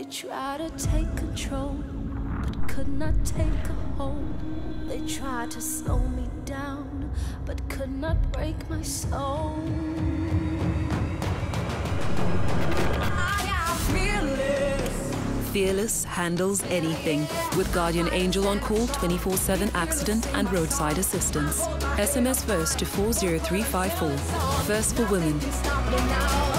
tried to take control, but could not take a hold. They tried to slow me down, but could not break my soul. I am fearless. Fearless handles anything with Guardian Angel on call 24/7 accident and roadside assistance. SMS first to 40354. First for women.